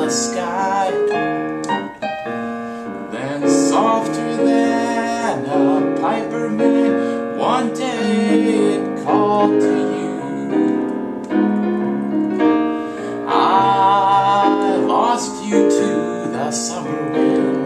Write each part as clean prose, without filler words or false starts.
the sky. Then softer than a piper may, one day it called to you. I lost you to the summer wind.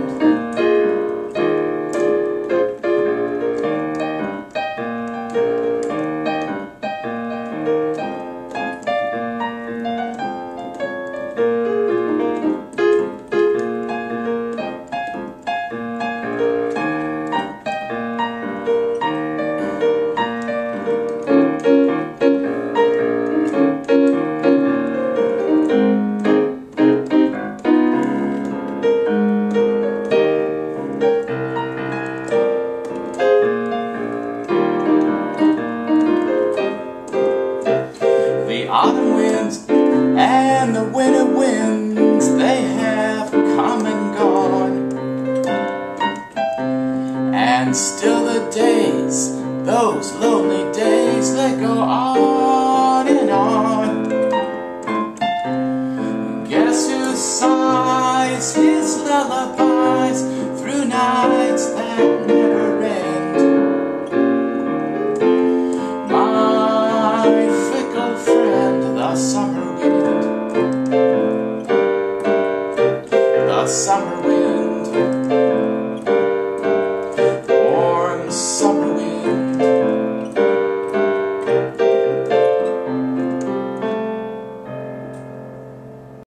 The autumn winds and the winter winds, they have come and gone. And still the days, those lonely days, they go on and on. Guess who sighs his lullabies through nights that never end? My fickle friend, the summer wind. The summer